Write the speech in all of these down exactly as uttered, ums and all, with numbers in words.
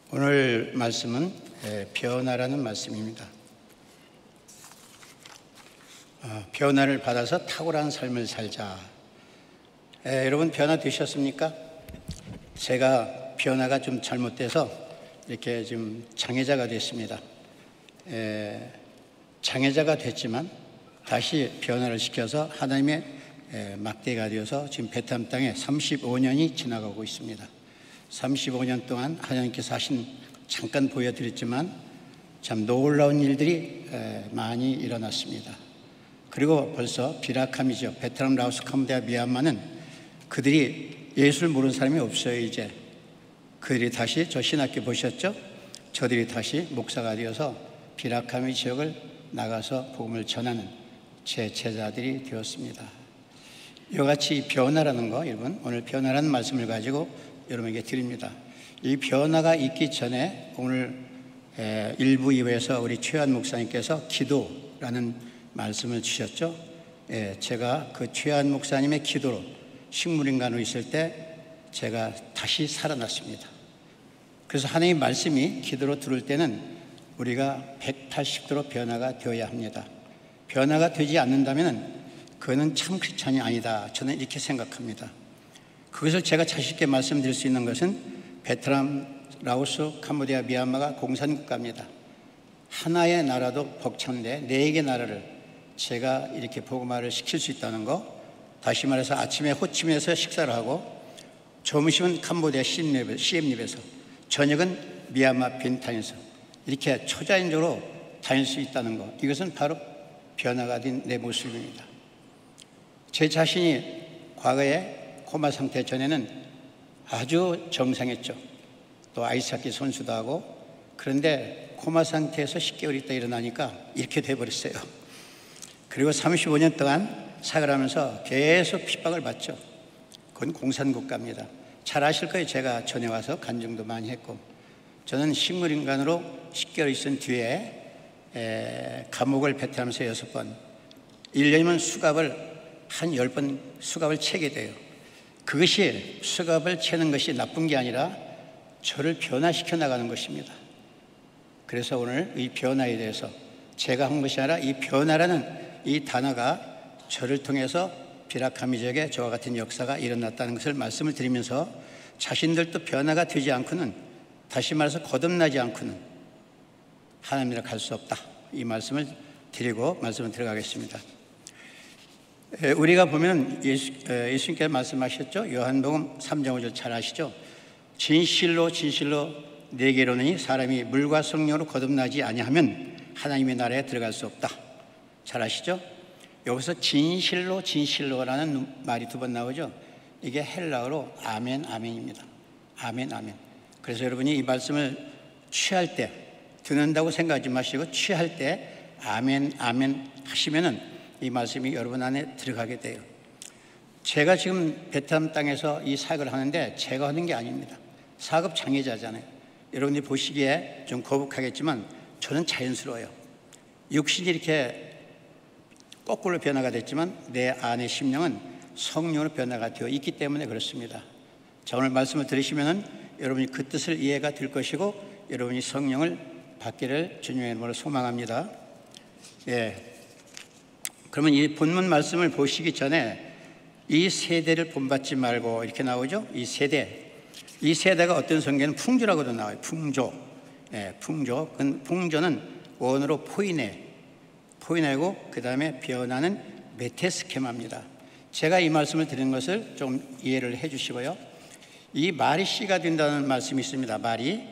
오늘 말씀은 변화라는 말씀입니다. 변화를 받아서 탁월한 삶을 살자. 에, 여러분 변화 되셨습니까? 제가 변화가 좀 잘못돼서 이렇게 지금 장애자가 됐습니다. 에, 장애자가 됐지만 다시 변화를 시켜서 하나님의 에, 막대가 되어서 지금 베트남 땅에 삼십오 년이 지나가고 있습니다. 삼십오 년 동안 하나님께서 하신, 잠깐 보여드렸지만 참 놀라운 일들이 많이 일어났습니다. 그리고 벌써 비락함이죠. 베트남, 라오스, 캄보디아, 미얀마는 그들이 예수를 모르는 사람이 없어요. 이제 그들이 다시, 저 신학교 보셨죠? 저들이 다시 목사가 되어서 비락함의 지역을 나가서 복음을 전하는 제 제자들이 되었습니다. 이와 같이 변화라는 거, 여러분 오늘 변화라는 말씀을 가지고 여러분에게 드립니다. 이 변화가 있기 전에 오늘 일부 이 부에서 우리 최한 목사님께서 기도라는 말씀을 주셨죠. 제가 그 최한 목사님의 기도로 식물인간으로 있을 때 제가 다시 살아났습니다. 그래서 하나님의 말씀이 기도로 들을 때는 우리가 백팔십 도로 변화가 되어야 합니다. 변화가 되지 않는다면 그거는 참 크리스찬이 아니다, 저는 이렇게 생각합니다. 그것을 제가 자신 있게 말씀드릴 수 있는 것은 베트남, 라오스, 캄보디아, 미얀마가 공산국가입니다. 하나의 나라도 벅찬데 네 개 나라를 제가 이렇게 복음화를 시킬 수 있다는 거, 다시 말해서 아침에 호치민에서 식사를 하고 점심은 캄보디아 시엠립에서, 저녁은 미얀마 빈탄에서 이렇게 초자연적으로 다닐 수 있다는 거, 이것은 바로 변화가 된 내 모습입니다. 제 자신이 과거에 코마 상태 전에는 아주 정상했죠. 또 아이스하키 선수도 하고, 그런데 코마 상태에서 십 개월 있다 일어나니까 이렇게 돼버렸어요. 그리고 삼십오 년 동안 사역하면서 계속 핍박을 받죠. 그건 공산국가입니다. 잘 아실 거예요. 제가 전에 와서 간증도 많이 했고, 저는 식물인간으로 십 개월 있은 뒤에 에, 감옥을 베트남에서 여섯 번, 일 년이면 수갑을 한 열 번 수갑을 채게 돼요. 그것이, 수갑을 채는 것이 나쁜 게 아니라 저를 변화시켜 나가는 것입니다. 그래서 오늘 이 변화에 대해서 제가 한 것이 아니라 이 변화라는 이 단어가 저를 통해서 비락함 지역에 저와 같은 역사가 일어났다는 것을 말씀을 드리면서, 자신들도 변화가 되지 않고는, 다시 말해서 거듭나지 않고는 하나님이라 갈 수 없다, 이 말씀을 드리고 말씀을 들어가겠습니다. 우리가 보면 예수, 예수님께서 말씀하셨죠. 요한복음 삼 장 오 절 잘 아시죠? 진실로 진실로 내게 이르노니 사람이 물과 성령으로 거듭나지 아니하면 하나님의 나라에 들어갈 수 없다. 잘 아시죠? 여기서 진실로 진실로라는 말이 두 번 나오죠. 이게 헬라어로 아멘 아멘입니다. 아멘 아멘. 그래서 여러분이 이 말씀을 취할 때, 듣는다고 생각하지 마시고 취할 때 아멘 아멘 하시면은 이 말씀이 여러분 안에 들어가게 돼요. 제가 지금 베트남 땅에서 이 사역을 하는데 제가 하는 게 아닙니다. 사급 장애자잖아요. 여러분들이 보시기에 좀 거북하겠지만 저는 자연스러워요. 육신이 이렇게 거꾸로 변화가 됐지만 내 안의 심령은 성령으로 변화가 되어 있기 때문에 그렇습니다. 자, 오늘 말씀을 들으시면은 여러분이 그 뜻을 이해가 될 것이고, 여러분이 성령을 받기를 주님의 이름으로 소망합니다. 예. 그러면 이 본문 말씀을 보시기 전에 이 세대를 본받지 말고 이렇게 나오죠. 이 세대, 이 세대가 어떤 성경에는 풍조라고도 나와요. 풍조. 예, 풍조. 풍조는 원어로 포이네, 포이네고 그 다음에 변화는 메테스케마입니다. 제가 이 말씀을 드리는 것을 좀 이해를 해 주시고요. 이 말이 씨가 된다는 말씀이 있습니다. 말이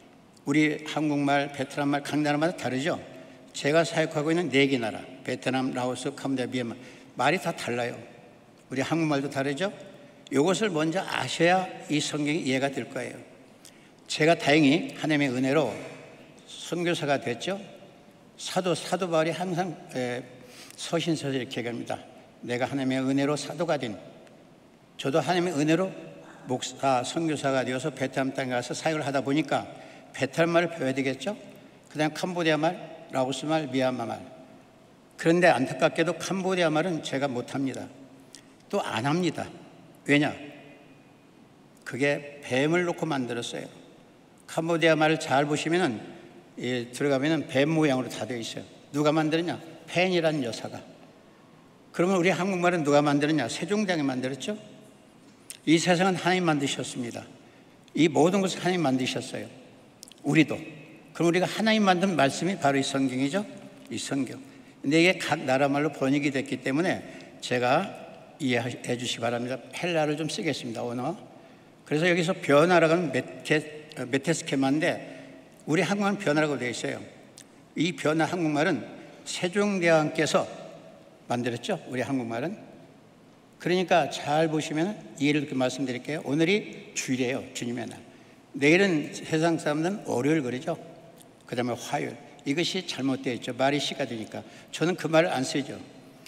우리 한국말, 베트남말 각 나라마다 다르죠. 제가 사역하고 있는 네 개 나라, 베트남, 라오스, 캄보디아, 미얀마, 말이 다 달라요. 우리 한국말도 다르죠. 이것을 먼저 아셔야 이 성경이 이해가 될 거예요. 제가 다행히 하나님의 은혜로 선교사가 됐죠. 사도, 사도 바울이 항상 에, 서신서에서 이렇게 얘기합니다. 내가 하나님의 은혜로 사도가 된, 저도 하나님의 은혜로 목사, 선교사가 되어서 베트남 땅에 가서 사역을 하다 보니까 베트남 말을 배워야 되겠죠. 그 다음 캄보디아 말, 라오스 말, 미얀마 말. 그런데 안타깝게도 캄보디아 말은 제가 못합니다. 또 안 합니다. 왜냐? 그게 뱀을 놓고 만들었어요. 캄보디아 말을 잘 보시면은 예, 들어가면은 뱀 모양으로 다 되어 있어요. 누가 만들었냐? 펜이라는 여사가. 그러면 우리 한국말은 누가 만들었냐? 세종대왕이 만들었죠. 이 세상은 하나님 만드셨습니다. 이 모든 것을 하나님 만드셨어요. 우리도. 그럼 우리가 하나님 만든 말씀이 바로 이 성경이죠. 이 성경. 근데 이게 각 나라 말로 번역이 됐기 때문에 제가 이해해 주시기 바랍니다. 헬라를 좀 쓰겠습니다. 언어. 그래서 여기서 변화라고 하는 메테, 메테스케마인데 우리 한국말은 변화라고 되어 있어요. 이 변화 한국말은 세종대왕께서 만들었죠. 우리 한국말은. 그러니까 잘 보시면 이해를 이렇게 말씀드릴게요. 오늘이 주일이에요. 주님의 날. 내일은 세상 사람들은 월요일 그러죠. 그 다음에 화요일. 이것이 잘못되어 있죠. 말이 시가 되니까. 저는 그 말을 안 쓰죠.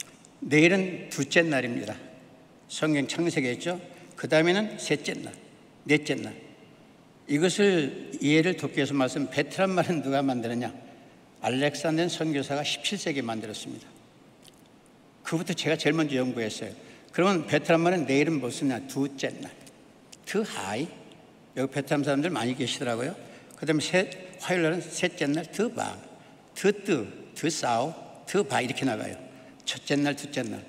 내일은 둘째 날입니다. 성경 창세기에 있죠. 그 다음에는 셋째 날, 넷째 날. 이것을 이해를 돕기 위해서 말씀, 베트남 말은 누가 만들었냐? 알렉산더 선교사가 십칠 세기에 만들었습니다. 그부터 제가 제일 먼저 연구했어요. 그러면 베트남 말은 내일은 무슨 날? 둘째 날. 트하이. 여기 베트남 사람들 많이 계시더라고요. 그 다음에 화요일 날은 셋째 날 트바, 트뜨, 트싸오, 트바 이렇게 나가요. 첫째 날, 둘째 날.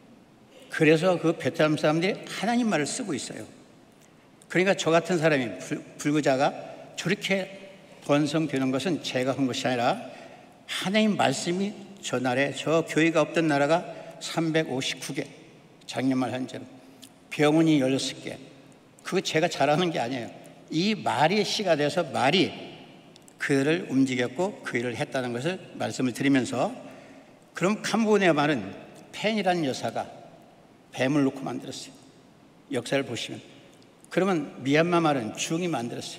그래서 그 베트남 사람들이 하나님 말을 쓰고 있어요. 그러니까 저 같은 사람이 불구자가 저렇게 번성되는 것은 제가 한 것이 아니라 하나님 말씀이 저 날에 저 교회가 없던 나라가 삼백오십구 개 작년 말 현재로 병원이 열여섯 개. 그거 제가 잘하는 게 아니에요. 이 말이 시가 돼서 말이 그를 움직였고 그 일을 했다는 것을 말씀을 드리면서, 그럼 캄보디아 말은 펜이라는 여사가 뱀을 놓고 만들었어요. 역사를 보시면. 그러면 미얀마 말은 중이 만들었어요.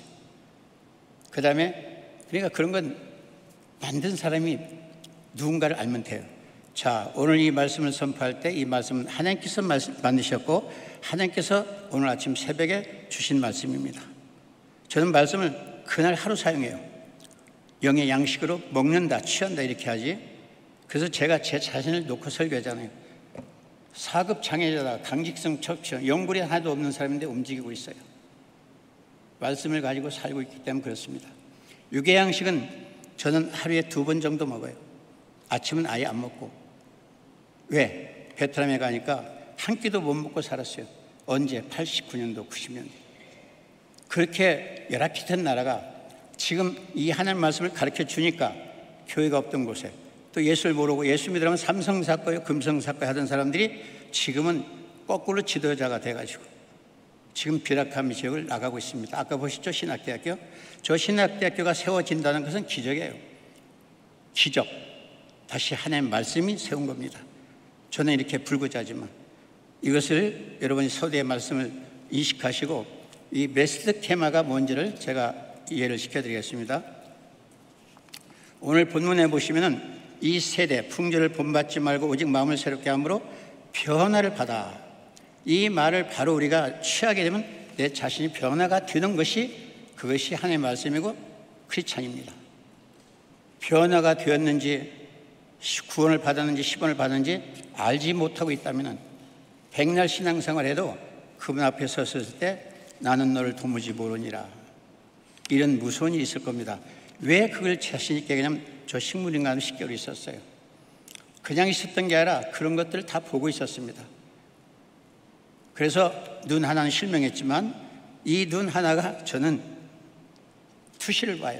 그 다음에 그러니까 그런 건 만든 사람이 누군가를 알면 돼요. 자, 오늘 이 말씀을 선포할 때 이 말씀은 하나님께서 만드셨고 하나님께서 오늘 아침 새벽에 주신 말씀입니다. 저는 말씀을 그날 하루 사용해요. 영의 양식으로 먹는다, 취한다 이렇게 하지. 그래서 제가 제 자신을 놓고 설교하잖아요. 사급 장애자다, 강직성 척추, 연골이 하나도 없는 사람인데 움직이고 있어요. 말씀을 가지고 살고 있기 때문에 그렇습니다. 육의 양식은 저는 하루에 두 번 정도 먹어요. 아침은 아예 안 먹고. 왜? 베트남에 가니까 한 끼도 못 먹고 살았어요. 언제? 팔십구 년도, 구십 년도. 그렇게 열악했던 나라가 지금 이 하나님 말씀을 가르쳐 주니까 교회가 없던 곳에 또 예수를 모르고 예수 믿으라면 삼성사과요 금성사과 하던 사람들이 지금은 거꾸로 지도자가 돼가지고 지금 비락한 지역을 나가고 있습니다. 아까 보시죠, 신학대학교. 저 신학대학교가 세워진다는 것은 기적이에요. 기적. 다시 하나님의 말씀이 세운 겁니다. 저는 이렇게 불구자지만 이것을 여러분이 서두의 말씀을 인식하시고 이 메시드 테마가 뭔지를 제가 이해를 시켜드리겠습니다. 오늘 본문에 보시면은 이 세대 풍조를 본받지 말고 오직 마음을 새롭게 함으로 변화를 받아. 이 말을 바로 우리가 취하게 되면 내 자신이 변화가 되는 것이 그것이 하나님의 말씀이고 크리스찬입니다. 변화가 되었는지 구원을 받았는지 십 원을 받았는지 알지 못하고 있다면 백날 신앙생활 해도 그분 앞에 섰을 때 나는 너를 도무지 모르니라 이런 무서운 일이 있을 겁니다. 왜 그걸 자신 있게 그냥 저 식물인간은 십 개월 있었어요. 그냥 있었던 게 아니라 그런 것들을 다 보고 있었습니다. 그래서 눈 하나는 실명했지만 이 눈 하나가 저는 투시를 봐요.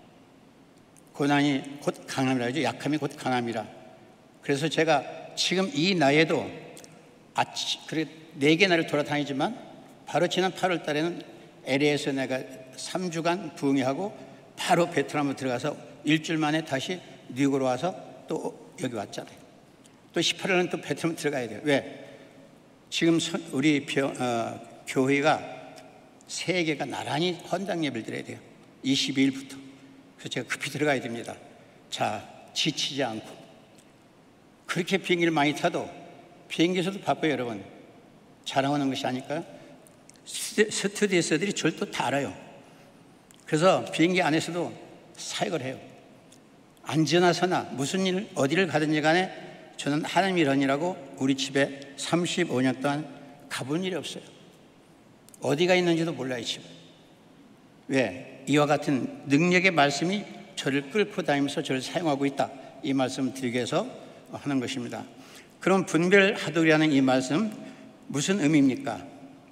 고난이 곧 강함이라 하죠. 약함이 곧 강함이라. 그래서 제가 지금 이 나이에도 아치, 그래 네 개 나라를 돌아다니지만 바로 지난 팔월 달에는 엘에이에서 내가 삼 주간 부흥회하고 바로 베트남으로 들어가서 일주일 만에 다시 뉴욕으로 와서 또 여기 왔잖아요. 또 십팔 월은 또 베트남 들어가야 돼요. 왜? 지금 우리 벼, 어, 교회가 세 개가 나란히 헌당 예배를 드려야 돼요. 이십이 일부터. 그래서 제가 급히 들어가야 됩니다. 자, 지치지 않고. 그렇게 비행기를 많이 타도 비행기에서도 바빠요, 여러분. 자랑하는 것이 아닐까요? 스튜디오스들이 저를 또 다 알아요. 그래서 비행기 안에서도 사역을 해요. 앉으나 서나 무슨 일 어디를 가든지 간에 저는 하나님 일하느라고 우리 집에 삼십오 년 동안 가본 일이 없어요. 어디가 있는지도 몰라요, 지금. 왜? 이와 같은 능력의 말씀이 저를 끌고 다니면서 저를 사용하고 있다. 이 말씀을 드리기 위해서 하는 것입니다. 그럼 분별하도라는 이 말씀 무슨 의미입니까?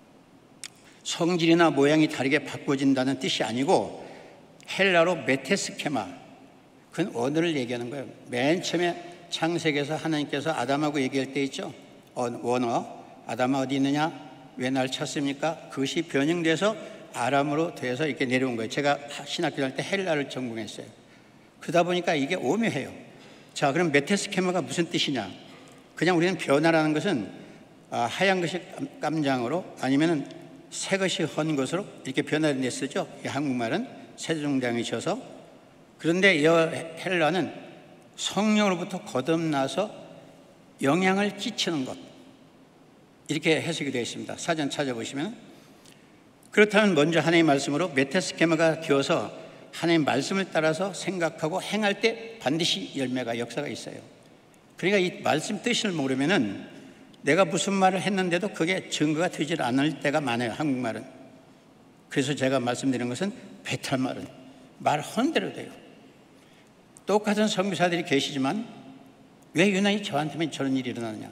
성질이나 모양이 다르게 바꿔진다는 뜻이 아니고 헬라로 메테스케마, 그건 언어를 얘기하는 거예요. 맨 처음에 창세기에서 하나님께서 아담하고 얘기할 때 있죠. 원어, 아담아 어디 있느냐? 왜 날 찾습니까? 그것이 변형돼서 아람으로 돼서 이렇게 내려온 거예요. 제가 신학교 다닐 때 헬라를 전공했어요. 그러다 보니까 이게 오묘해요. 자, 그럼 메테스케마가 무슨 뜻이냐? 그냥 우리는 변화라는 것은 하얀 것이 깜장으로 아니면은 새 것이 헌 것으로 이렇게 변화를 쓰죠. 이 한국말은 세종대왕이셔서. 그런데 이 헬라는 성령으로부터 거듭나서 영향을 끼치는 것, 이렇게 해석이 되어 있습니다. 사전 찾아보시면. 그렇다면 먼저 하나님의 말씀으로 메테스케마가 되어서 하나님의 말씀을 따라서 생각하고 행할 때 반드시 열매가 역사가 있어요. 그러니까 이 말씀 뜻을 모르면은 내가 무슨 말을 했는데도 그게 증거가 되지 않을 때가 많아요. 한국말은. 그래서 제가 말씀드리는 것은 배탈말은 말하는 대로 돼요. 똑같은 선교사들이 계시지만 왜 유난히 저한테만 저런 일이 일어나느냐?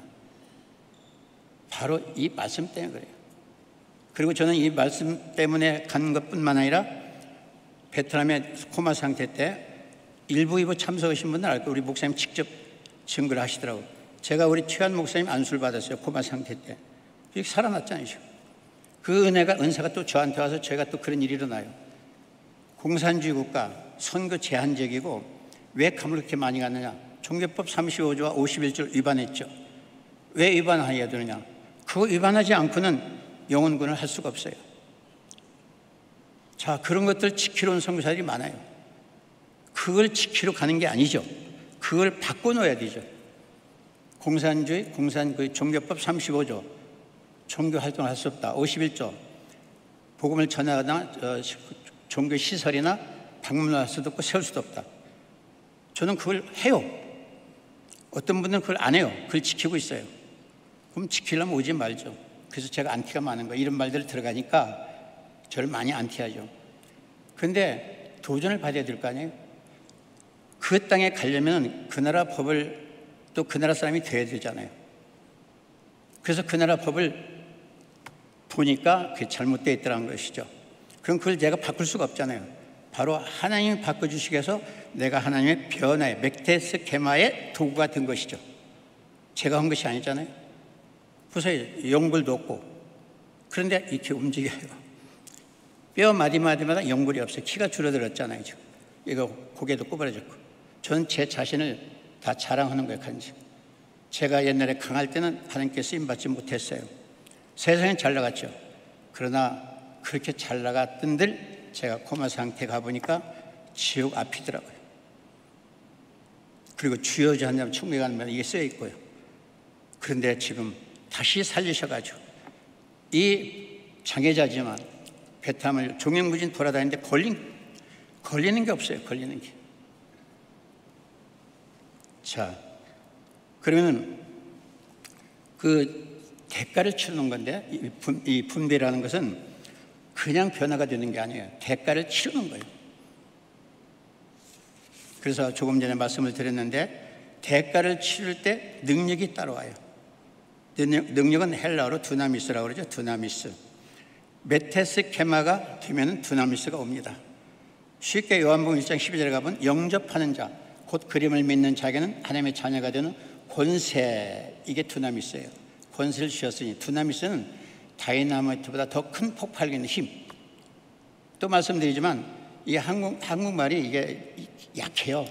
바로 이 말씀 때문에 그래요. 그리고 저는 이 말씀 때문에 간 것뿐만 아니라 베트남의 코마 상태 때 일부 이부 참석하신 분들 알고 우리 목사님 직접 증거를 하시더라고요. 제가 우리 최한 목사님 안수를 받았어요. 코마 상태 때. 이렇게 살아났잖아요. 그 은혜가, 은사가 또 저한테 와서 제가 또 그런 일이 일어나요. 공산주의 국가, 선거 제한적이고 왜 감을 그렇게 많이 갔느냐? 종교법 삼십오 조와 오십일 조를 위반했죠. 왜 위반해야 되느냐? 그거 위반하지 않고는 영혼군을 할 수가 없어요. 자, 그런 것들 지키러 온 선교사들이 많아요. 그걸 지키러 가는 게 아니죠. 그걸 바꿔놓아야 되죠. 공산주의, 공산 그 종교법 삼십오 조 종교 활동을 할 수 없다. 오십일 조 복음을 전하거나 어, 종교 시설이나 방문할 수도 없고 세울 수도 없다. 저는 그걸 해요. 어떤 분들은 그걸 안 해요. 그걸 지키고 있어요. 그럼 지키려면 오지 말죠. 그래서 제가 안티가 많은 거예요. 이런 말들 들어가니까 저를 많이 안티하죠. 그런데 도전을 받아야 될 거 아니에요. 그 땅에 가려면 그 나라 법을 또 그 나라 사람이 돼야 되잖아요. 그래서 그 나라 법을 보니까 그게 잘못되어 있더라는 것이죠. 그럼 그걸 제가 바꿀 수가 없잖아요. 바로 하나님이 바꿔주시기 위해서 내가 하나님의 변화의 메테스케마의 도구가 된 것이죠. 제가 한 것이 아니잖아요. 보세요. 연골도 없고 그런데 이렇게 움직여요. 뼈 마디마디마다 연골이 없어요. 키가 줄어들었잖아요. 지금. 이거 고개도 꼬부라졌고. 저는 제 자신을 다 자랑하는 거예요. 간지. 제가 옛날에 강할 때는 하나님께 쓰임받지 못했어요. 세상엔 잘 나갔죠. 그러나 그렇게 잘 나갔던들 제가 코마 상태 가보니까 지옥 앞이더라고요. 그리고 주여주 한다면 충분히 가는 말 이게 쓰여 있고요. 그런데 지금 다시 살리셔가지고 이 장애자지만 베트남을 종횡무진 돌아다니는데 걸린, 걸리는 게 없어요. 걸리는 게. 자, 그러면 그 대가를 치르는 건데 이, 분, 이 분배라는 것은 그냥 변화가 되는 게 아니에요. 대가를 치르는 거예요. 그래서 조금 전에 말씀을 드렸는데 대가를 치를 때 능력이 따라와요. 능력, 능력은 헬라어로 두나미스라고 그러죠. 두나미스. 메테스케마가 되면 두나미스가 옵니다. 쉽게 요한복음 일 장 십이 절에 가면 영접하는 자, 곧 그림을 믿는 자에게는 하나님의 자녀가 되는 권세, 이게 두나미스예요. 권세를 주셨으니 두나미스는 다이나마이트보다 더 큰 폭발력 있는 힘. 또 말씀드리지만 이 한국, 한국말이 이게 약해요.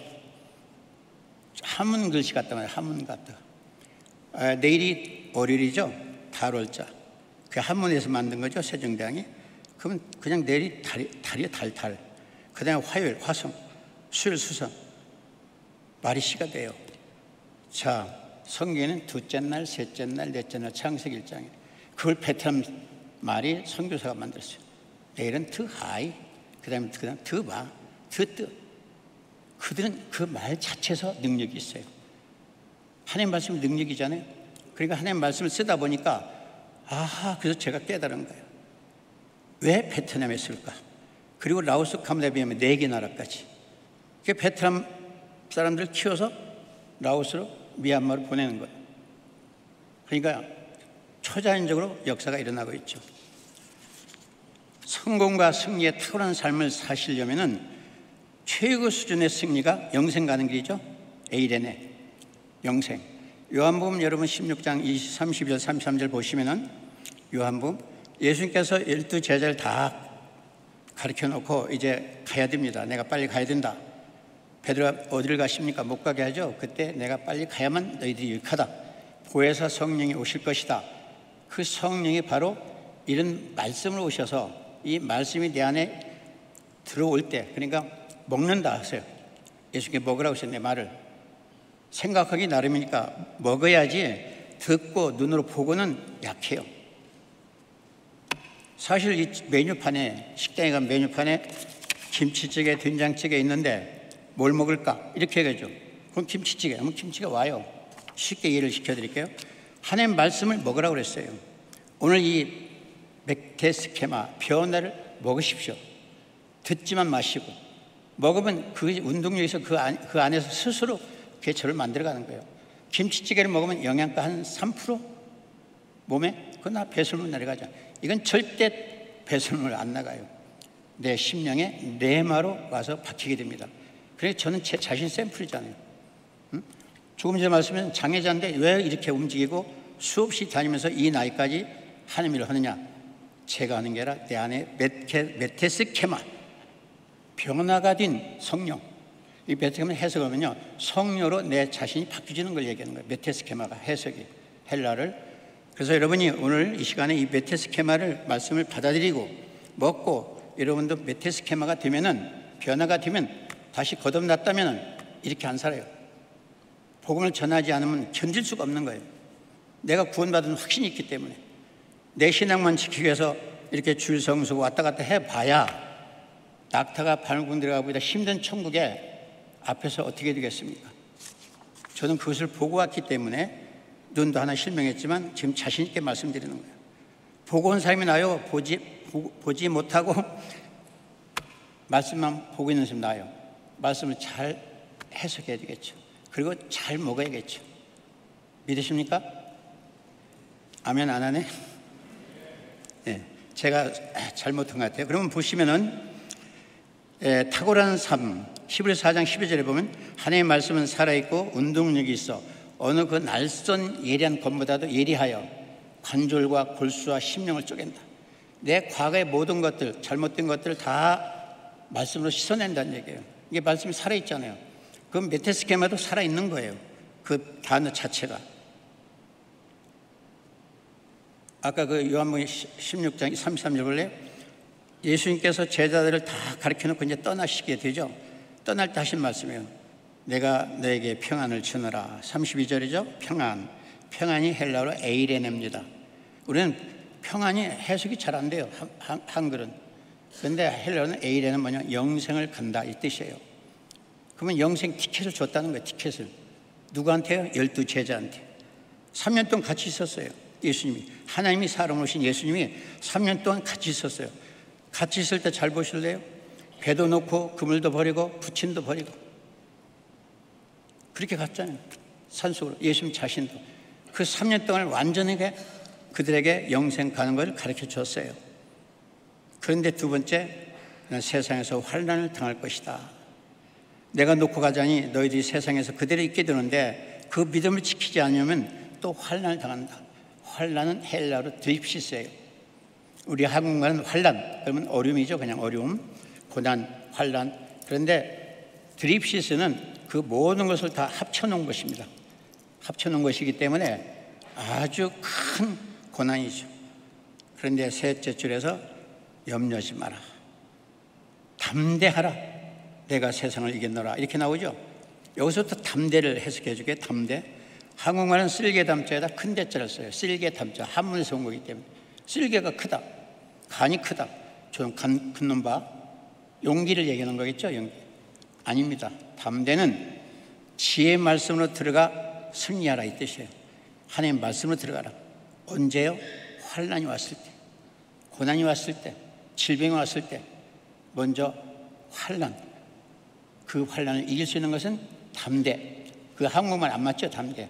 한문 글씨 같다 말이에요. 한문 같다. 아, 내일이 월요일이죠. 달월자. 그 한문에서 만든 거죠. 세종대왕이. 그러면 그냥 내일이 달이, 달이요. 달, 달. 그 다음에 화요일, 화성, 수요일, 수성. 말이 시가 돼요. 자, 성경에는 둘째 날, 셋째 날, 넷째 날 창세기 일 장에 그걸 베트남 말이 선교사가 만들었어요. 내일은 트하이, 그 다음에 그 다음 트바, 트뜨. 그들은 그 말 자체에서 능력이 있어요. 하나님 말씀이 능력이잖아요. 그러니까 하나님 말씀을 쓰다 보니까 아하, 그래서 제가 깨달은 거예요. 왜 베트남에 쓸까? 그리고 라오스, 카메루에 비하면 네 개 나라까지. 그 베트남 사람들을 키워서 라오스로 미얀마로 보내는 거예요. 그러니까 초자연적으로 역사가 일어나고 있죠. 성공과 승리의 탁월한 삶을 사시려면은 최고 수준의 승리가 영생 가는 길이죠. 에이레네, 영생. 요한복음 여러분 십육 장 삼십이 절 삼십삼 절 보시면은 요한복음 예수님께서 열두 제자를 다 가르쳐 놓고 이제 가야 됩니다. 내가 빨리 가야 된다. 베드로가 어디를 가십니까? 못 가게 하죠. 그때 내가 빨리 가야만 너희들이 유익하다. 보혜사 성령이 오실 것이다. 그 성령이 바로 이런 말씀을 오셔서 이 말씀이 내 안에 들어올 때, 그러니까 먹는다 하세요. 예수님께 먹으라고 하셨네. 내 말을 생각하기 나름이니까 먹어야지. 듣고 눈으로 보고는 약해요. 사실 이 메뉴판에, 식당에 가면 메뉴판에 김치찌개, 된장찌개 있는데 뭘 먹을까? 이렇게 해야죠. 그럼 김치찌개 하면 김치가 와요. 쉽게 이해를 시켜드릴게요. 하나님 말씀을 먹으라고 그랬어요. 오늘 이 멕테스케마 변화를 먹으십시오. 듣지만 마시고 먹으면 그 운동력에서 그, 안, 그 안에서 스스로 개처를 만들어가는 거예요. 김치찌개를 먹으면 영양가 한 삼 퍼센트 몸에 그나 배설물 내려가자. 이건 절대 배설물 안 나가요. 내 심령에 내마로 와서 박히게 됩니다. 그래서 저는 제 자신 샘플이잖아요. 응? 조금 전에 말씀하신 장애자인데 왜 이렇게 움직이고 수없이 다니면서 이 나이까지 하나님 일을 하느냐? 제가 하는 게 아니라 내 안에 메테, 메테스케마, 변화가 된 성령. 이 메테스케마 해석하면요, 성령으로 내 자신이 바뀌어지는 걸 얘기하는 거예요. 메테스케마가 해석이 헬라를. 그래서 여러분이 오늘 이 시간에 이 메테스케마를 말씀을 받아들이고 먹고 여러분도 메테스케마가 되면은, 변화가 되면, 다시 거듭났다면은 이렇게 안 살아요. 복음을 전하지 않으면 견딜 수가 없는 거예요. 내가 구원받은 확신이 있기 때문에. 내 신앙만 지키기 위해서 이렇게 줄 성수고 왔다 갔다 해봐야 낙타가 발군 들어가고 힘든 천국에 앞에서 어떻게 되겠습니까? 저는 그것을 보고 왔기 때문에 눈도 하나 실명했지만 지금 자신 있게 말씀드리는 거예요. 보고 온 사람이 나요. 보지, 보, 보지 못하고 말씀만 보고 있는 사람이 나요. 말씀을 잘 해석해야 되겠죠. 그리고 잘 먹어야겠죠. 믿으십니까? 아멘 안 하네? 네, 제가 잘못한 것 같아요. 그러면 보시면은 에, 탁월한 삶, 히브리서 사 장 십이 절에 보면 하나님의 말씀은 살아있고 운동력이 있어 어느 그 날선 예리한 검보다도 예리하여 관절과 골수와 심령을 쪼갠다. 내 과거의 모든 것들, 잘못된 것들을 다 말씀으로 씻어낸다는 얘기예요. 이게 말씀이 살아있잖아요. 그럼 메테스케마도 살아있는 거예요. 그 단어 자체가. 아까 그 요한복음 십육 장 삼십삼 절 볼래요? 예수님께서 제자들을 다 가르쳐놓고 이제 떠나시게 되죠. 떠날 때 하신 말씀이에요. 내가 너에게 평안을 주노라. 삼십이 절이죠. 평안. 평안이 헬라어로 에이레네입니다. 우리는 평안이 해석이 잘 안 돼요. 한, 한, 한글은. 그런데 헬라어는 에이레는 뭐냐? 영생을 간다 이 뜻이에요. 그러면 영생 티켓을 줬다는 거예요. 티켓을. 누구한테요? 열두 제자한테. 삼 년 동안 같이 있었어요. 예수님이. 하나님이 사람 오신 예수님이 삼 년 동안 같이 있었어요. 같이 있을 때 잘 보실래요? 배도 놓고 그물도 버리고 부침도 버리고 그렇게 갔잖아요. 산속으로. 예수님 자신도 그 삼 년 동안 완전하게 그들에게 영생 가는 것을 가르쳐 줬어요. 그런데 두 번째, 세상에서 환난을 당할 것이다. 내가 놓고 가자니 너희들이 세상에서 그대로 있게 되는데 그 믿음을 지키지 않으면 또 환난을 당한다. 환난은 헬라어로 드립시스예요. 우리 한국말은 환난, 그러면 어려움이죠. 그냥 어려움, 고난, 환난. 그런데 드립시스는 그 모든 것을 다 합쳐놓은 것입니다. 합쳐놓은 것이기 때문에 아주 큰 고난이죠. 그런데 셋째 줄에서 염려하지 마라. 담대하라. 내가 세상을 이겼노라. 이렇게 나오죠. 여기서부터 담대를 해석해 주게. 담대. 한국말은 쓸개 담자에다 큰 대자를 써요. 쓸개 담자. 한문에서 온 거기 때문에. 쓸개가 크다. 간이 크다. 좀 간 긋는 바. 용기를 얘기하는 거겠죠. 용기. 아닙니다. 담대는 지혜의 말씀으로 들어가 승리하라 이 뜻이에요. 하나님 말씀으로 들어가라. 언제요? 환난이 왔을 때, 고난이 왔을 때, 질병이 왔을 때, 먼저 환난, 그 환난을 이길 수 있는 것은 담대. 그 한국말 안 맞죠? 담대.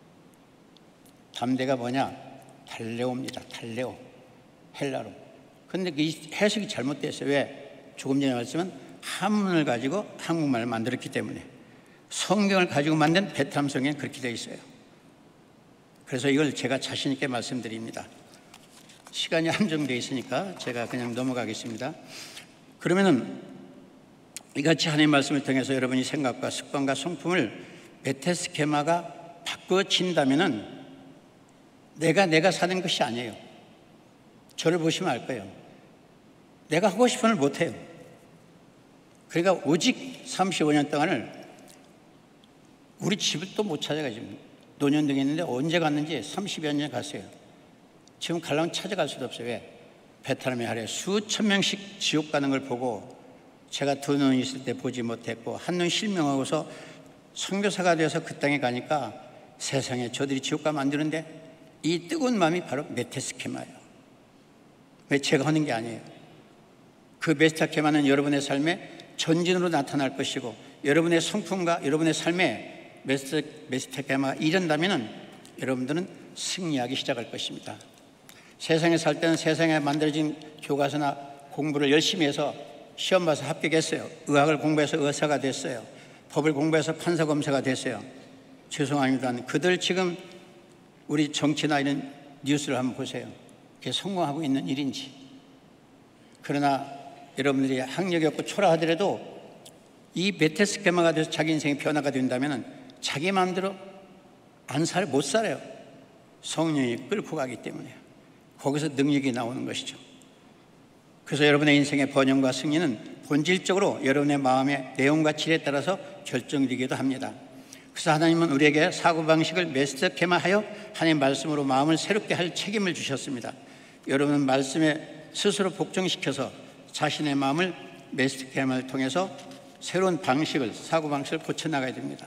담대가 뭐냐? 달레오입니다. 달레오, 헬라로. 근데 그 해석이 잘못됐어요. 왜? 조금 전에 말씀은 한문을 가지고 한국말을 만들었기 때문에. 성경을 가지고 만든 베트남 성경은 그렇게 되어 있어요. 그래서 이걸 제가 자신 있게 말씀드립니다. 시간이 한정되어 있으니까 제가 그냥 넘어가겠습니다. 그러면은 이같이 하나님의 말씀을 통해서 여러분이 생각과 습관과 성품을 메테스케마가 바꿔진다면은 내가 내가 사는 것이 아니에요. 저를 보시면 알 거예요. 내가 하고 싶은 걸 못해요. 그러니까 오직 삼십오 년 동안을 우리 집을 또 못 찾아가지고 노년등에 있는데 언제 갔는지 삼십여 년 갔어요. 지금 가려면 찾아갈 수도 없어요. 왜? 베트남에 하루에 수천 명씩 지옥 가는 걸 보고 제가 두 눈이 있을 때 보지 못했고 한눈 실명하고서 선교사가 되어서 그 땅에 가니까 세상에 저들이 지옥 가면 안 되는데 이 뜨거운 마음이 바로 메테스케마예요. 왜? 제가 하는 게 아니에요. 그 메테스케마는 여러분의 삶에 전진으로 나타날 것이고 여러분의 성품과 여러분의 삶에 메테스케마가 이른다면 여러분들은 승리하기 시작할 것입니다. 세상에 살 때는 세상에 만들어진 교과서나 공부를 열심히 해서 시험 봐서 합격했어요. 의학을 공부해서 의사가 됐어요. 법을 공부해서 판사 검사가 됐어요. 죄송합니다. 그들 지금 우리 정치나 이런 뉴스를 한번 보세요. 그게 성공하고 있는 일인지. 그러나 여러분들이 학력이 없고 초라하더라도 이 메테스케마가 돼서 자기 인생의 변화가 된다면 자기 마음대로 안 살, 못 살아요. 성령이 끌고 가기 때문에. 거기서 능력이 나오는 것이죠. 그래서 여러분의 인생의 번영과 승리는 본질적으로 여러분의 마음의 내용과 질에 따라서 결정되기도 합니다. 그래서 하나님은 우리에게 사고방식을 메테스케마하여 하나님의 말씀으로 마음을 새롭게 할 책임을 주셨습니다. 여러분은 말씀에 스스로 복종시켜서 자신의 마음을 메테스케마를 통해서 새로운 방식을, 사고방식을 고쳐나가야 됩니다.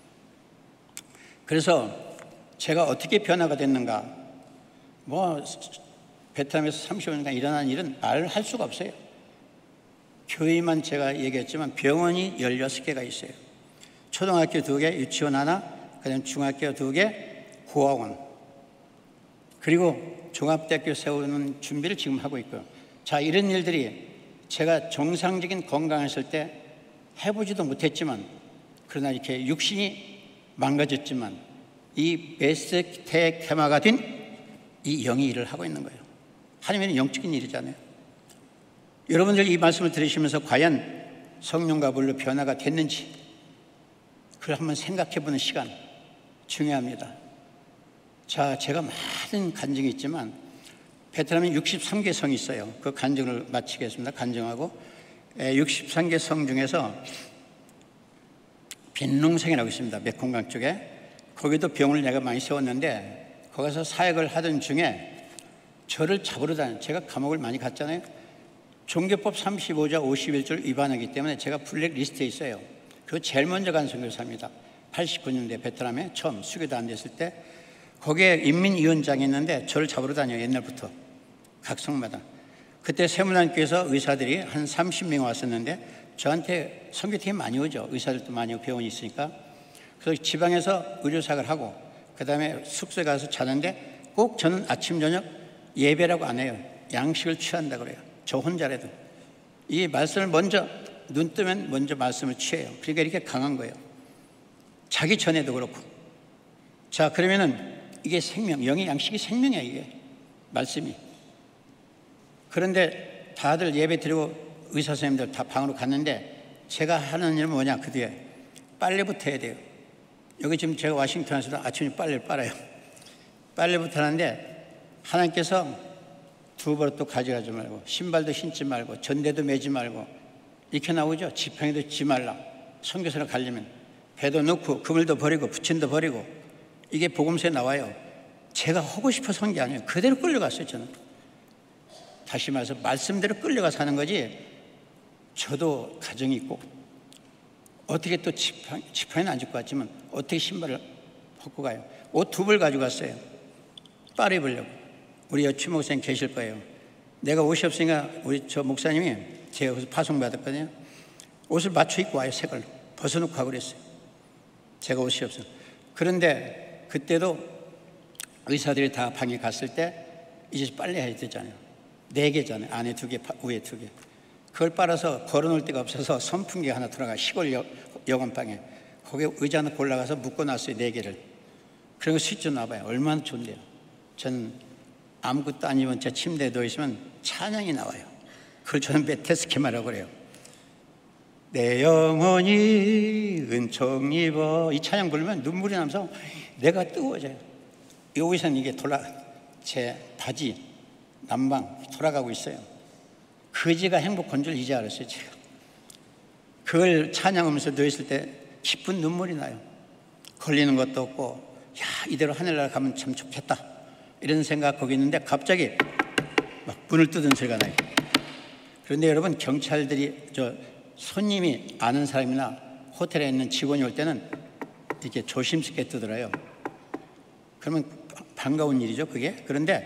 그래서 제가 어떻게 변화가 됐는가? 뭐 베트남에서 삼십오 년간 일어난 일은 말할 수가 없어요. 교회만 제가 얘기했지만 병원이 열여섯 개가 있어요. 초등학교 두 개, 유치원 하나, 그다음 중학교 두 개, 고아원. 그리고 종합대학교 세우는 준비를 지금 하고 있고요. 자, 이런 일들이 제가 정상적인 건강했을 때 해보지도 못했지만, 그러나 이렇게 육신이 망가졌지만 이 메테스케마가 된 이 영이 일을 하고 있는 거예요. 하나님은 영적인 일이잖아요. 여러분들 이 말씀을 들으시면서 과연 성령과 물로 변화가 됐는지 그걸 한번 생각해 보는 시간 중요합니다. 자, 제가 많은 간증이 있지만 베트남에 육십삼 개 성이 있어요. 그 간증을 마치겠습니다. 간증하고 육십삼 개 성 중에서 빈농성이라고 있습니다. 메콩강 쪽에. 거기도 병을 내가 많이 세웠는데 거기서 사역을 하던 중에 저를 잡으러 다녀요. 제가 감옥을 많이 갔잖아요. 종교법 삼십오 조 오십일 조를 위반하기 때문에 제가 블랙리스트에 있어요. 그거 제일 먼저 간 선교사입니다. 팔십구 년대 베트남에 처음 수교도 안 됐을 때 거기에 인민위원장이 있는데 저를 잡으러 다녀요. 옛날부터 각 성마다. 그때 세문안교에서 의사들이 한 삼십 명 왔었는데 저한테 선교팀이 많이 오죠. 의사들도 많이 오고 병원이 있으니까. 그래서 지방에서 의료사역을 하고 그 다음에 숙소에 가서 자는데 꼭 저는 아침 저녁 예배라고 안 해요. 양식을 취한다 그래요. 저 혼자라도. 이 말씀을 먼저 눈 뜨면 먼저 말씀을 취해요. 그러니까 이렇게 강한 거예요. 자기 전에도 그렇고. 자, 그러면은 이게 생명, 영의 양식이 생명이야, 이게 말씀이. 그런데 다들 예배 드리고 의사 선생님들 다 방으로 갔는데 제가 하는 일은 뭐냐, 그 뒤에 빨래부터 해야 돼요. 여기 지금 제가 워싱턴에서도 아침에 빨래를 빨아요. 빨래부터 하는데 하나님께서 두 버릇도 가져가지 말고 신발도 신지 말고 전대도 매지 말고 이렇게 나오죠. 지팡이도 쥐 말라. 선교사를 가려면 배도 넣고 그물도 버리고 부침도 버리고 이게 복음서에 나와요. 제가 하고 싶어서 한 게 아니에요. 그대로 끌려갔어요. 저는 다시 말해서 말씀대로 끌려가서 하는 거지. 저도 가정이 있고 어떻게 또 지팡이, 지팡이는 안 짚고 왔지만 어떻게 신발을 벗고 가요. 옷 두 벌 가지고 갔어요. 빨아 입으려고. 우리 여추 목사님 계실 거예요. 내가 옷이 없으니까 우리 저 목사님이 제가 거기서 파송받았거든요. 옷을 맞춰 입고 와요. 새 걸로 벗어놓고 가고 그랬어요. 제가 옷이 없어요. 그런데 그때도 의사들이 다 방에 갔을 때 이제 빨래해야 되잖아요. 네 개잖아요. 안에 두 개, 위에 두 개. 그걸 빨아서 걸어놓을 데가 없어서 선풍기 하나 들어가 시골 여, 여관방에 거기에 의자 하나 골라가서 묶어놨어요. 네 개를. 그런 거 스위치 놔봐요. 얼마나 좋은데요. 저는 아무것도 아니면 제 침대에 누워있으면 찬양이 나와요. 그걸 저는 메테스케마라고 그래요. 내 영혼이 은총 입어, 이 찬양 부르면 눈물이 나면서 내가 뜨거워져요. 여기서는 이게 돌아, 제 바지 남방 돌아가고 있어요. 거지가 행복한 줄 이제 알았어요. 제가 그걸 찬양하면서 누워있을 때 기쁜 눈물이 나요. 걸리는 것도 없고, 야, 이대로 하늘나라 가면 참 좋겠다 이런 생각 거기 있는데 갑자기 막 문을 뜯은 소리가 나요. 그런데 여러분, 경찰들이 저 손님이 아는 사람이나 호텔에 있는 직원이 올 때는 이렇게 조심스럽게 뜨더라요. 그러면 반가운 일이죠, 그게. 그런데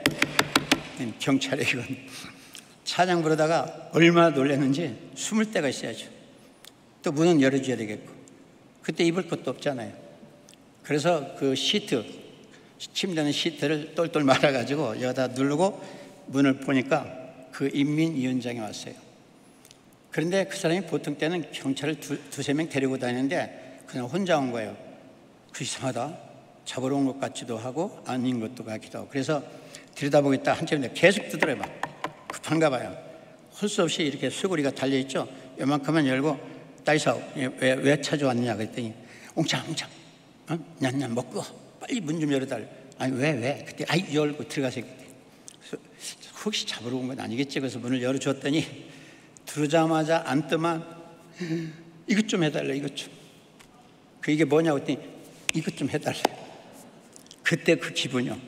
경찰에 이건 찬양 부르다가 얼마나 놀랐는지 숨을 데가 있어야죠. 또 문은 열어줘야 되겠고, 그때 입을 것도 없잖아요. 그래서 그 시트, 침대는 시트를 똘똘 말아가지고 여기다 누르고 문을 보니까 그 인민위원장이 왔어요. 그런데 그 사람이 보통 때는 경찰을 두, 두세 명 데리고 다니는데 그냥 혼자 온 거예요. 그 이상하다. 잡으러 온 것 같기도 하고 아닌 것도 같기도 하고. 그래서 들여다보겠다 한참인데 계속 뜨더라고요. 막 급한가 봐요. 할 수 없이 이렇게 수고리가 달려있죠. 요만큼만 열고 따이사오, 왜, 왜 찾아왔느냐 그랬더니 옹창옹창 어? 냠냠 먹고 빨리 문 좀 열어달라. 아니 왜 왜? 그때 아이 열고 들어가세요. 혹시 잡으러 온 건 아니겠지. 그래서 문을 열어줬더니 들어오자마자 앉더만 이것 좀 해달라, 이것 좀. 그 이게 뭐냐고 했더니 이것 좀 해달라. 그때 그 기분이요.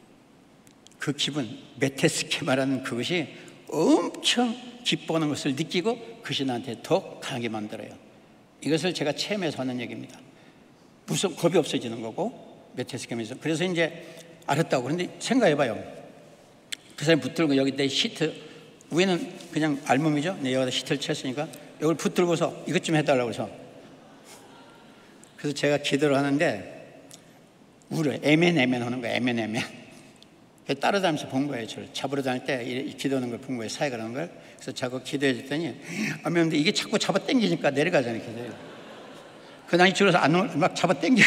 그 기분, 메테스케마라는 그것이 엄청 기뻐하는 것을 느끼고 그것이 나한테 더 강하게 만들어요. 이것을 제가 체험해서 하는 얘기입니다. 무슨 겁이 없어지는 거고, 메테스케마에서. 그래서 이제 알았다고. 그런데 생각해봐요. 그 사람이 붙들고 여기 내 시트 위에는 그냥 알몸이죠. 내 여기다 시트를 쳤으니까 이걸 붙들고서 이것 좀 해달라고 해서. 그래서 제가 기도를 하는데 울어요. 에멘 에멘 하는 거예요. 에멘 에멘. 따라다니면서 본 거예요. 저를 잡으러 다닐 때 기도하는 걸 본 거예요. 사역을 하는 걸. 그래서 자꾸 기도해 줬더니 아멘. 이게 자꾸 잡아 당기니까 내려가잖아요. 계속. 그 나이 줄여서 안 막 잡아 당기고.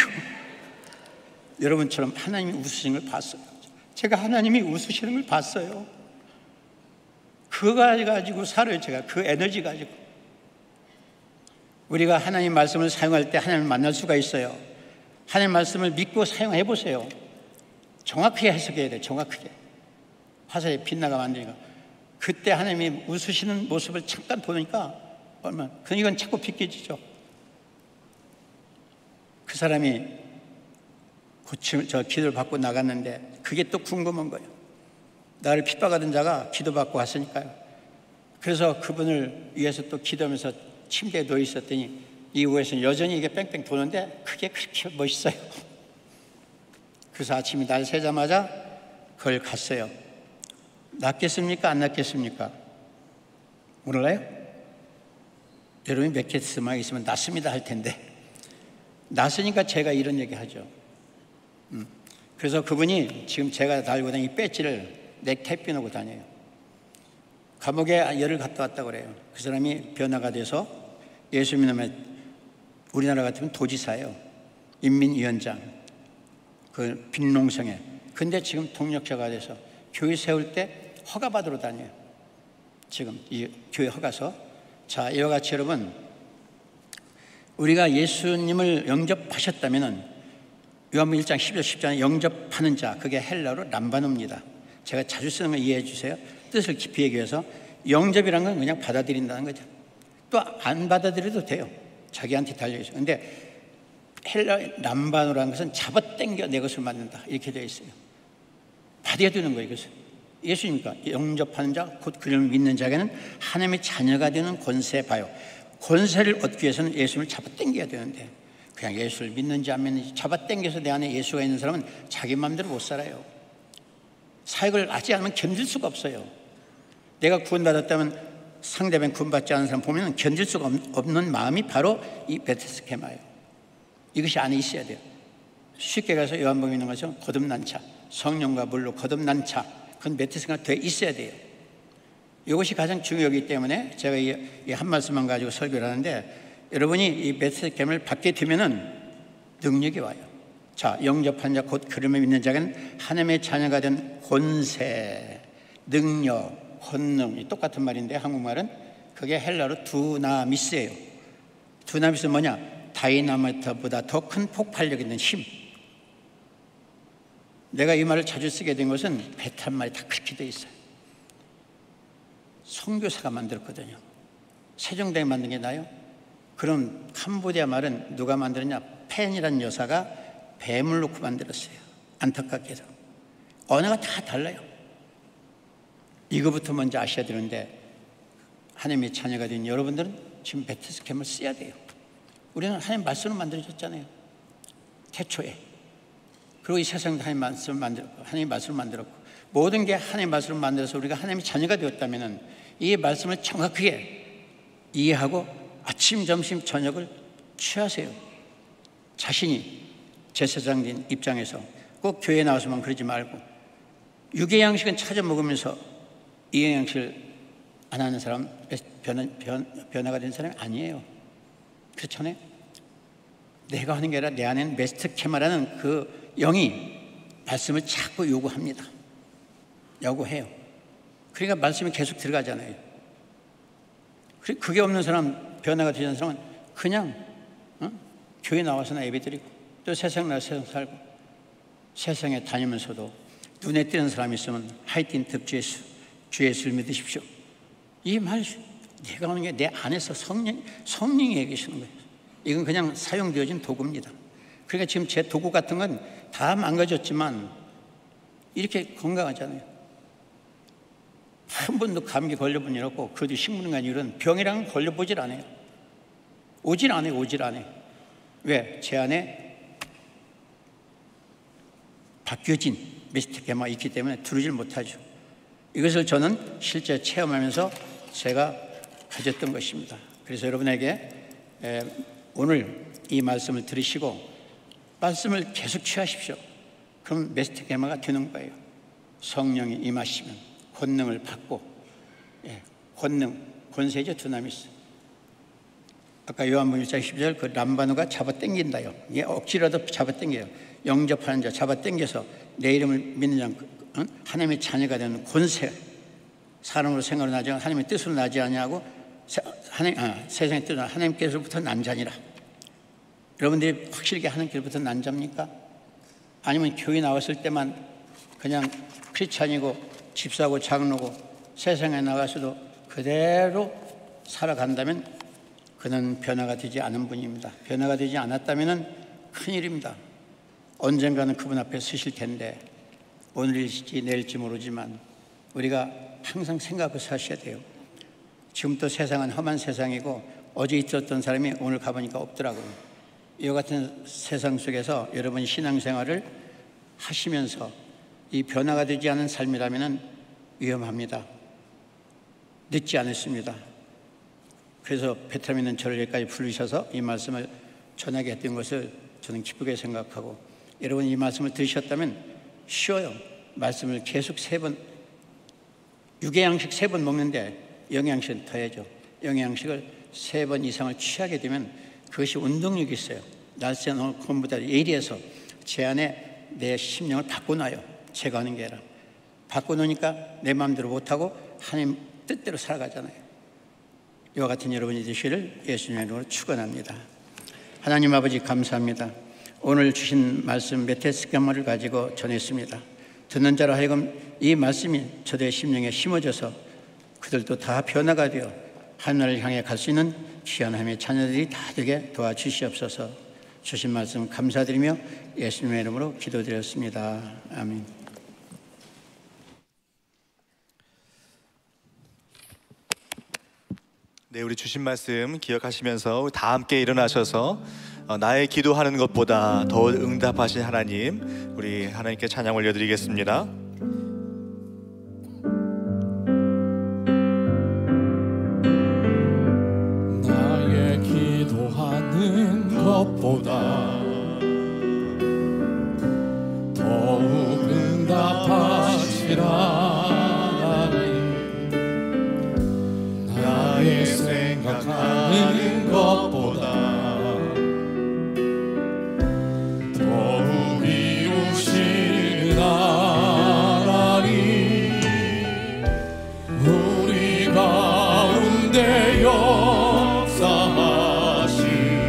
여러분처럼 하나님이 웃으시는 걸 봤어요. 제가 하나님이 웃으시는 걸 봤어요. 그거 가지고 살아요. 제가 그 에너지 가지고. 우리가 하나님 말씀을 사용할 때 하나님을 만날 수가 있어요. 하나님 말씀을 믿고 사용해 보세요. 정확하게 해석해야 돼요. 정확하게. 화살이 빛나가 만드니까. 그때 하나님이 웃으시는 모습을 잠깐 보니까 얼마나, 이건 자꾸 비껴지죠. 그 사람이 고침, 저 기도를 받고 나갔는데 그게 또 궁금한 거예요. 나를 핍박하던 자가 기도받고 왔으니까요. 그래서 그분을 위해서 또 기도하면서 침대에 누워 있었더니 이후에서는 여전히 이게 뺑뺑 도는데 그게 그렇게 멋있어요. 그래서 아침이 날 새자마자 그걸 갔어요. 낫겠습니까? 안 낫겠습니까? 몰라요? 여러분이 몇 개 스마가 있으면 낫습니다 할 텐데 낫으니까 제가 이런 얘기 하죠. 음. 그래서 그분이 지금 제가 달고 다니는 이 배지를 넥타이 삐놓고 다녀요. 감옥에 열흘 갔다 왔다고 그래요. 그 사람이 변화가 돼서 예수 믿으면 우리나라 같으면 도지사예요. 인민위원장. 그 빈농성에. 근데 지금 동력자가 돼서 교회 세울 때 허가받으러 다녀요. 지금 이 교회 허가서. 자, 이와 같이 여러분, 우리가 예수님을 영접하셨다면은 요한복음 일 장 십일 절 십 절에 영접하는 자, 그게 헬라어로 람바노입니다. 제가 자주 쓰는 거 이해해 주세요. 뜻을 깊이 얘기해서 영접이란 건 그냥 받아들인다는 거죠. 또 안 받아들여도 돼요. 자기한테 달려있어요. 근데 헬라 람바노라는 것은 잡아당겨 내 것을 만든다 이렇게 되어 있어요. 받아야 되는 거예요. 이것을. 예수님과 영접하는 자, 곧 그를 믿는 자에게는 하나님의 자녀가 되는 권세 봐요. 권세를 얻기 위해서는 예수님을 잡아당겨야 되는데 그냥 예수를 믿는지 안 믿는지 잡아당겨서 내 안에 예수가 있는 사람은 자기 마음대로 못 살아요. 사역을 하지 않으면 견딜 수가 없어요. 내가 구원받았다면 상대방 구원받지 않은 사람 보면 견딜 수가 없는 마음이 바로 이 베데스케마예요. 이것이 안에 있어야 돼요. 쉽게 가서 요한복음 있는 것은 거듭난 자, 성령과 물로 거듭난 자, 그건 베데스케마가 돼 있어야 돼요. 이것이 가장 중요하기 때문에 제가 이 한 말씀만 가지고 설교를 하는데, 여러분이 이 베데스케마를 받게 되면은 능력이 와요. 자, 영접한 자 곧 그름을 믿는 자는 하나님의 자녀가 된 권세, 능력, 권능, 똑같은 말인데 한국말은 그게 헬라로 두나미스예요. 두나미스는 뭐냐? 다이나마이트보다 더 큰 폭발력 있는 힘. 내가 이 말을 자주 쓰게 된 것은 베트남 말이 다 그렇게 돼 있어요. 선교사가 만들었거든요. 세종대왕이 만든 게 나요? 그럼 캄보디아 말은 누가 만들었냐? 펜이라는 여사가 뱀을 놓고 만들었어요. 안타깝게도 언어가 다 달라요. 이거부터 먼저 아셔야 되는데, 하나님의 자녀가 된 여러분들은 지금 베데스케마를 써야 돼요. 우리는 하나님 말씀으로 만들어졌잖아요, 태초에. 그리고 이 세상도 하나님 말씀을 만들었고, 하나님 말씀을 만들었고, 모든 게 하나님 말씀을 만들어서 우리가 하나님의 자녀가 되었다면 이 말씀을 정확하게 이해하고 아침, 점심, 저녁을 취하세요. 자신이 제사장인 입장에서 꼭 교회에 나와서만 그러지 말고, 육의 양식은 찾아 먹으면서 이의 양식을 안 하는 사람, 변화, 변, 변화가 된 사람이 아니에요. 그렇잖아요. 내가 하는 게 아니라 내 안에는 베데스케마라는 그 영이 말씀을 자꾸 요구합니다. 요구해요. 그러니까 말씀이 계속 들어가잖아요. 그게 없는 사람, 변화가 되지 않는 사람은 그냥 어? 교회 나와서나 예배드리고 또 세상 나와서 세상 살고, 세상에 다니면서도 눈에 띄는 사람이 있으면 하이틴 득주 예수, 주 예수를 믿으십시오. 이 말, 내가 하는 게 내 안에서 성령, 성령이 계시는 거예요. 이건 그냥 사용되어진 도구입니다. 그러니까 지금 제 도구 같은 건 다 망가졌지만 이렇게 건강하잖아요. 한 번도 감기 걸려본 일 없고, 그것도 식물인간 이런 병이랑 걸려보질 않아요. 오질 않아요. 오질 않아요. 왜? 제 안에 바뀌어진 베데스케마가 있기 때문에 두르질 못하죠. 이것을 저는 실제 체험하면서 제가 가졌던 것입니다. 그래서 여러분에게 오늘 이 말씀을 들으시고 말씀을 계속 취하십시오. 그럼 베데스케마가 되는 거예요. 성령이 임하시면 권능을 받고, 예, 권능, 권세죠. 두나미스. 아까 요한복음 일 장 십이 절 그 람바누가 잡아당긴다요. 이게 억지라도 잡아당겨요. 영접하는 자 잡아당겨서 내 이름을 믿는 자, 어? 하나님의 자녀가 되는 권세. 사람으로 생각으로 나지 않고 하나님의 뜻으로 나지 아니하고 하나님, 아, 세상의 뜻은 하나님께서부터 난 자니라. 여러분들이 확실하게 하나님께서부터 난 자입니까? 아니면 교회 나왔을 때만 그냥 크리스찬이고 집사고 장로고 세상에 나가서도 그대로 살아간다면 그는 변화가 되지 않은 분입니다. 변화가 되지 않았다면 큰일입니다. 언젠가는 그분 앞에 서실 텐데, 오늘일지 내일지 모르지만 우리가 항상 생각하고 사셔야 돼요. 지금 또 세상은 험한 세상이고 어제 있었던 사람이 오늘 가보니까 없더라고요. 이와 같은 세상 속에서 여러분이 신앙생활을 하시면서 이 변화가 되지 않은 삶이라면 위험합니다. 늦지 않았습니다. 그래서 베트남에 있는 저를 여기까지 부르셔서 이 말씀을 전하게 했던 것을 저는 기쁘게 생각하고, 여러분 이 말씀을 들으셨다면 쉬워요. 말씀을 계속 세 번, 육의 양식 세 번 먹는데 영양식은 더 해야죠. 영양식을 세 번 이상을 취하게 되면 그것이 운동력이 있어요. 날짜 오늘 공부다 예리해서 제 안에 내 심령을 바꿔놔요. 제가 하는 게 아니라. 바꿔놓으니까 내 마음대로 못하고 하나님 뜻대로 살아가잖아요. 이와 같은 여러분이 되시기를 예수님의 이름으로 축원합니다. 하나님 아버지 감사합니다. 오늘 주신 말씀 베데스케마를 가지고 전했습니다. 듣는 자로 하여금 이 말씀이 저들의 심령에 심어져서 그들도 다 변화가 되어 하늘을 향해 갈 수 있는 귀한 하나님의 자녀들이 다 되게 도와주시옵소서. 주신 말씀 감사드리며 예수님의 이름으로 기도드렸습니다. 아멘. 네, 우리 주신 말씀 기억하시면서 다 함께 일어나셔서 어, 나의 기도하는 것보다 더 응답하신 하나님, 우리 하나님께 찬양 올려드리겠습니다. 하는 것보다 더욱 응답하시라니 나의 생각하는 것보다 더욱 이루시는 하나님 우리 가운데 역사하신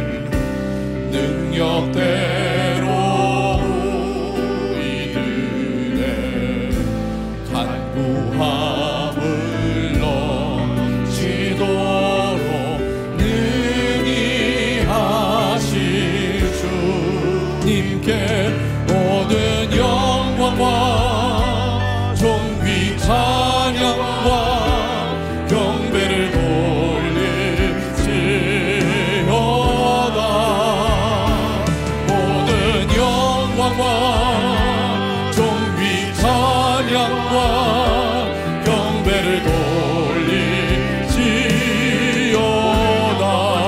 능력대로 우리들의 간구함을 넘치도록 능히 하실 주님께 모든 영광과 존귀 찬양과 경배를 돌릴지어다. 모든 영광과 존귀 찬양과 경배를 돌릴지어다.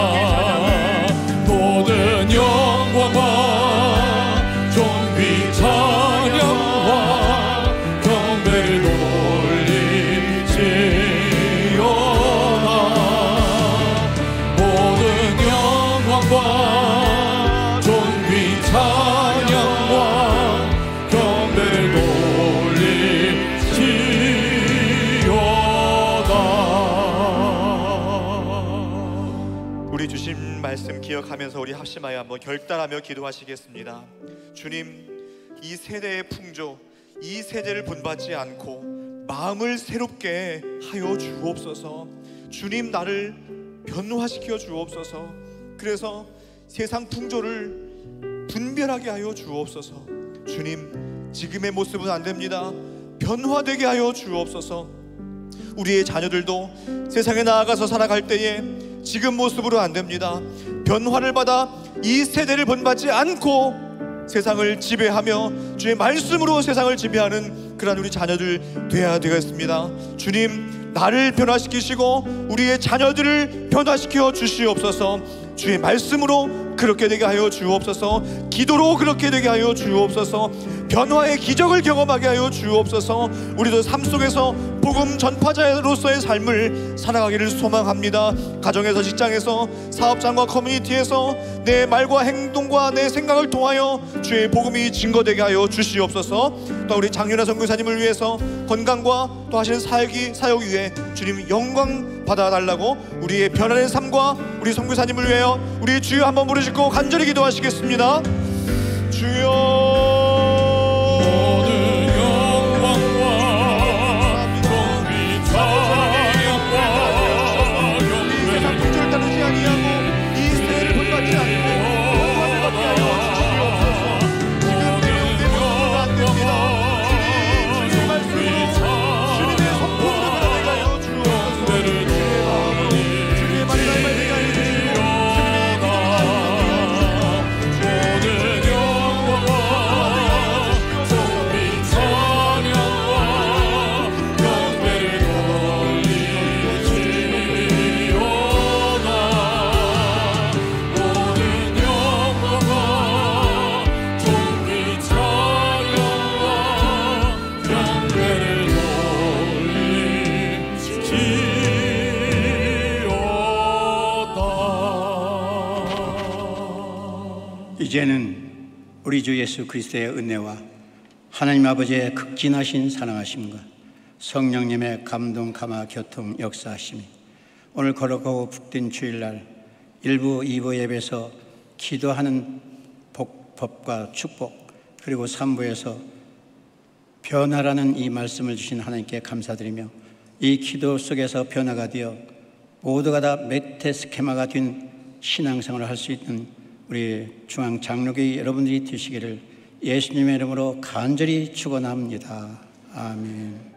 모든 영광과 존귀 찬양과 경배를 돌릴지어다. 모든 영광과 존귀 찬양과 경배를 돌릴지어다. 우리 주신 말씀 기억하면서 우리 합심하여 한번 결단하며 기도하시겠습니다. 주님, 이 세대의 풍조, 이 세대를 본받지 않고 마음을 새롭게 하여 주옵소서. 주님, 나를 변화시켜 주옵소서. 그래서 세상 풍조를 분별하게 하여 주옵소서. 주님, 지금의 모습은 안 됩니다. 변화되게 하여 주옵소서. 우리의 자녀들도 세상에 나아가서 살아갈 때에 지금 모습으로 안 됩니다. 변화를 받아 이 세대를 본받지 않고 세상을 지배하며 주의 말씀으로 세상을 지배하는 그런 우리 자녀들 되어야 되겠습니다. 주님, 나를 변화시키시고 우리의 자녀들을 변화시켜 주시옵소서. 주의 말씀으로 그렇게 되게 하여 주옵소서. 기도로 그렇게 되게 하여 주옵소서. 변화의 기적을 경험하게 하여 주옵소서. 우리도 삶 속에서 복음 전파자로서의 삶을 살아가기를 소망합니다. 가정에서, 직장에서, 사업장과 커뮤니티에서 내 말과 행동과 내 생각을 통하여 주의 복음이 증거되게 하여 주시옵소서. 또 우리 장윤아 선교사님을 위해서 건강과 또 하시는 사역이 사역 위에 주님 영광 받아달라고 우리의 변화된 삶과 우리 선교사님을 위하여 우리 주여 한번 부르시고 간절히 기도하시겠습니다. 주여. 이제는 우리 주 예수 그리스도의 은혜와 하나님 아버지의 극진하신 사랑하심과 성령님의 감동, 감화, 교통, 역사하심이 오늘 거룩하고 복된 주일날 일부, 이부 예배에서 기도하는 복법과 축복, 그리고 삼부에서 변화라는 이 말씀을 주신 하나님께 감사드리며 이 기도 속에서 변화가 되어 모두가 다 메테 스케마가 된 신앙생활을 할 수 있는 우리 중앙장로교회 여러분들이 되시기를 예수님의 이름으로 간절히 축원합니다. 아멘.